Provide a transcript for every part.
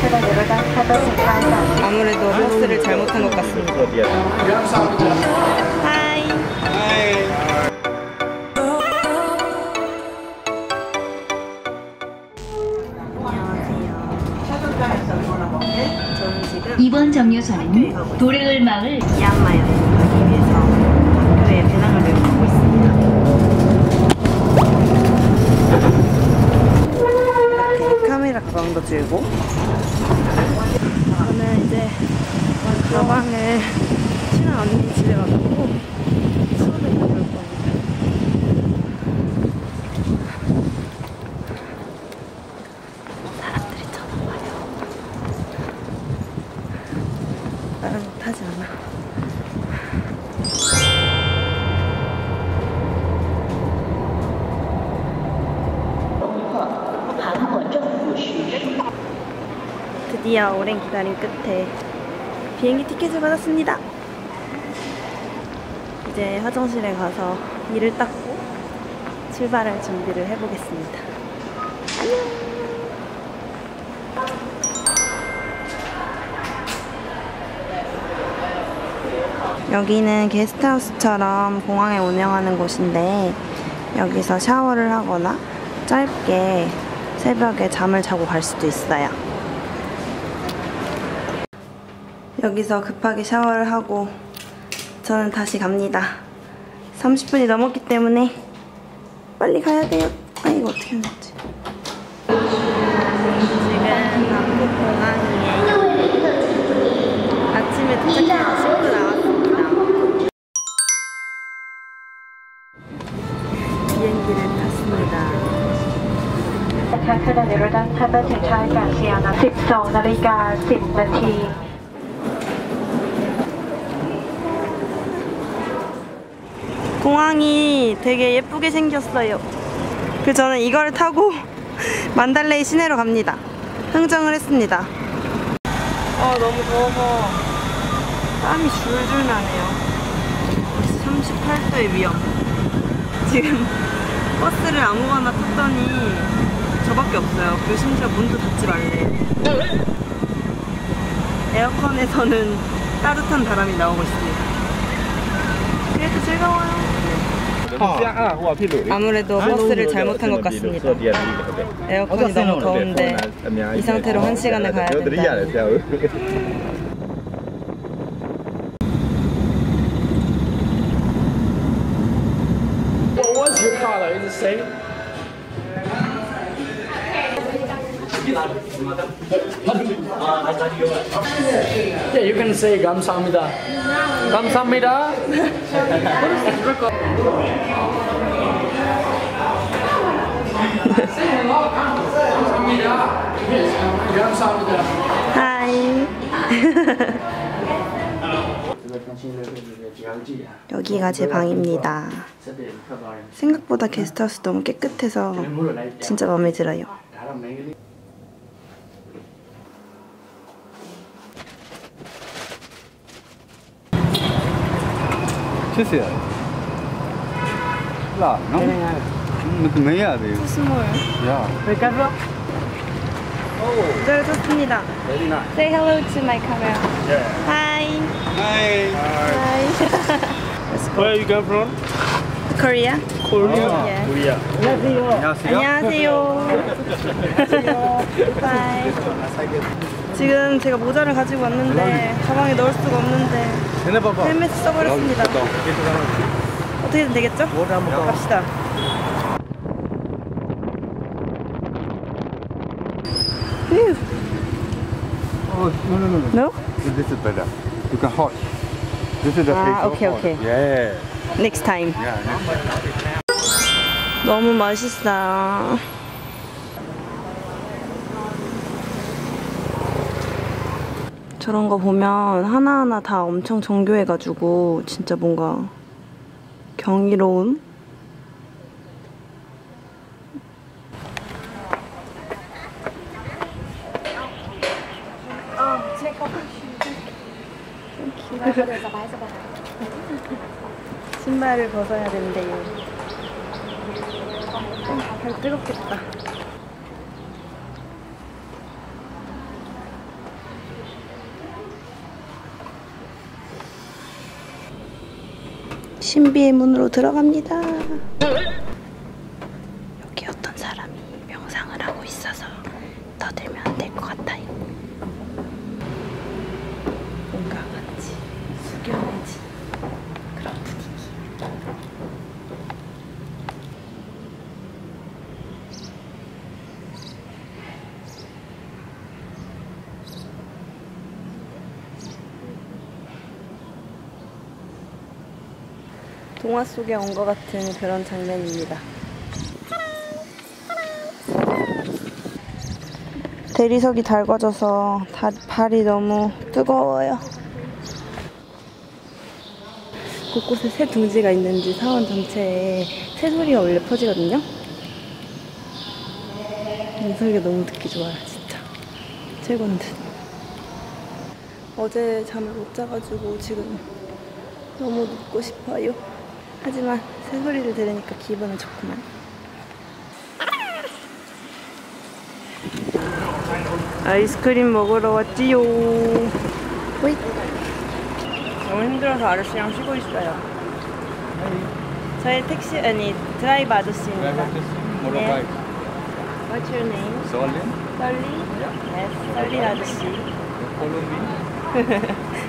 아무래도 버스를 잘못한 것 같습니다. 하이. 저는 지금 이번 정류소는 도레을마을 미얀마에 가기 위해서 학교에 배낭을 메고 가고 있습니다. 이렇게 카메라 가방도 들고 저는 이제 가방을 친한 언니 집에 가고 수업을 가볼 겁니다. 사람들이 쳐다봐요. 말을 못하지 않아. 드디어 오랜 기다림 끝에 비행기 티켓을 받았습니다. 이제 화장실에 가서 이를 닦고 출발할 준비를 해보겠습니다. 안녕! 여기는 게스트하우스처럼 공항에 운영하는 곳인데 여기서 샤워를 하거나 짧게 새벽에 잠을 자고 갈 수도 있어요. 여기서 급하게 샤워를 하고 저는 다시 갑니다. 30분이 넘었기 때문에 빨리 가야 돼요. 아, 이거 어떻게 하는지. 지금 방콕 공항이에요. 아침에 도착해서 씻고 나왔습니다. 비행기를 탔습니다. ขณะนี้เราได้ท่าเทียนชายกาเซียนะ 12:10 น. 공항이 되게 예쁘게 생겼어요. 그래서 저는 이걸 타고 만달레이 시내로 갑니다. 흥정을 했습니다. 너무 더워서 땀이 줄줄 나네요. 38도의 위험. 지금 버스를 아무거나 탔더니 저밖에 없어요. 그리고 심지어 문도 닫지 말래. 에어컨에서는 따뜻한 바람이 나오고 있습니다. 그래도 즐거워요. 아무래도 버스를 잘못한 것 같습니다. 에어컨이 너무 더운데 이 상태로 1시간을 가야 된다. What's your color? Is it same? Yeah, you can say 감사합니다. 감사합니다. 감사합니다. 하이. 여기가 제 방입니다. 생각보다 게스트하우스 너무 깨끗해서 진짜 마음에 들어요. 주세요. 라, 너무 해야 돼요. 스몰. 야. 모자를 썼습니다. Say hello to my camera. Hi. Hi. Hi. Where you come from? Korea. Korea. Yeah. Korea. 안녕하세요. Bye. 지금 제가 모자를 가지고 왔는데 가방에 넣을 수가 없는데 헬멧 써버렸습니다. 어떻게든 되겠죠? 갑시다. Oh, no. No? This is better. You can hot. This is the Ah, taste okay, of hot. okay. Yeah. Next time. Yeah. Next time. 너무 맛있어요. 저런 거 보면 하나하나 다 엄청 정교해가지고 진짜 뭔가 경이로운? 신발을 벗어야 된대요. 발 뜨겁겠다. 신비의 문으로 들어갑니다. 여기 어떤 사람이 명상을 하고 있어서 떠들면 안 될 것 같아요. 뭔가 마치 숙연해진 그런 분위기. 동화 속에 온 것 같은 그런 장면입니다. 대리석이 달궈져서 발이 너무 뜨거워요. 곳곳에 새 둥지가 있는지 사원 전체에 새소리가 원래 퍼지거든요. 이 소리가 너무 듣기 좋아요, 진짜. 최고인 듯. 어제 잠을 못 자가지고 지금 너무 눕고 싶어요. 하지만 새소리를 들으니까 기분은 좋구만. 아이스크림 먹으러 왔지요. 호잇. 너무 힘들어서 아저씨랑 쉬고 있어요. 저희 택시, 아니 드라이버 아저씨입니다. 네. What's your name? Solin? 썰리? Yes, 썰리 아저씨. Follow me.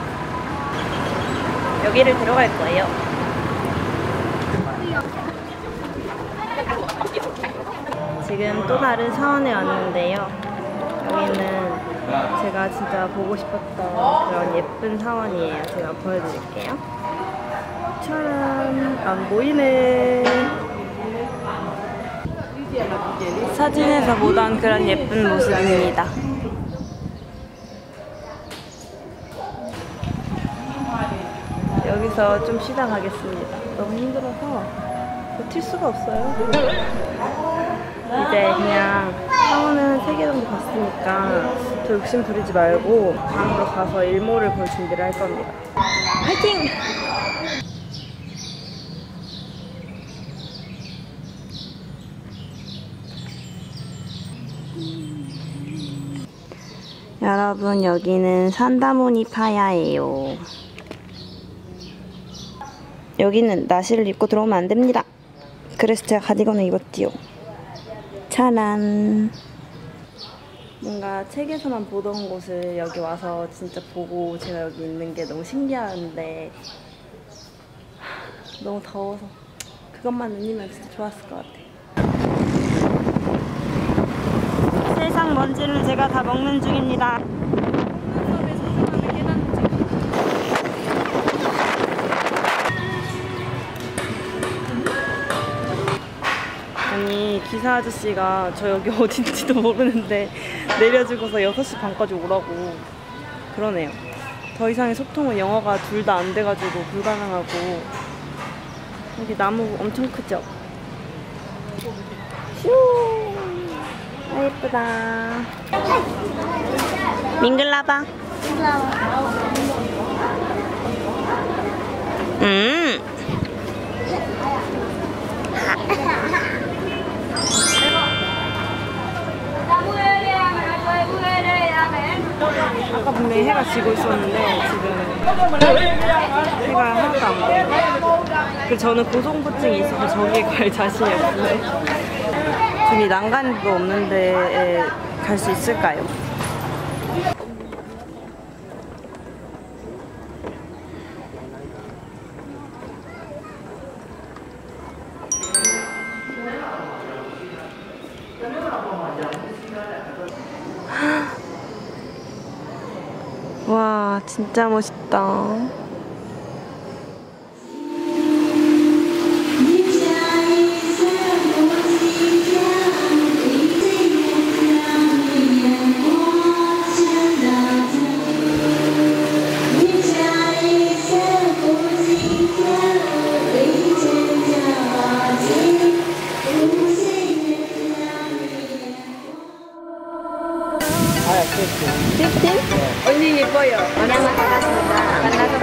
여기를 들어갈 거예요. 지금 또 다른 사원에 왔는데요. 여기는 제가 진짜 보고 싶었던 그런 예쁜 사원이에요. 제가 보여드릴게요. 짜란! 안 보이네. 사진에서 보던 그런 예쁜 모습입니다. 여기서 좀 쉬다 가겠습니다. 너무 힘들어서 버틸 수가 없어요. 이제 그냥 사원은 3개 정도 봤으니까 더 욕심 부리지 말고 방으로 가서 일몰을 볼 준비를 할 겁니다. 화이팅! 여러분, 여기는 산다모니 파야예요. 여기는 나시를 입고 들어오면 안 됩니다. 그래서 제가 가디건을 입었지요. 짜란. 뭔가 책에서만 보던 곳을 여기 와서 진짜 보고 제가 여기 있는 게 너무 신기한데 너무 더워서 그것만 아니면 진짜 좋았을 것 같아요. 세상 먼지를 제가 다 먹는 중입니다. 아니, 기사 아저씨가 저 여기 어딘지도 모르는데 내려주고서 6시 반까지 오라고 그러네요. 더 이상의 소통은 영어가 둘 다 안 돼가지고 불가능하고. 여기 나무 엄청 크죠? 슈! 아, 예쁘다. 밍글라봐. 아까 분명히 해가 지고 있었는데 지금 해가 하나도 안 보여요. 그래서 저는 고소공포증이 있어서 저기에 갈 자신이 없어요. 지금 이 난간도 없는 데에 갈 수 있을까요? 와, 진짜 멋있다. 언니 예뻐요. 만나서 반갑습니다. 만나서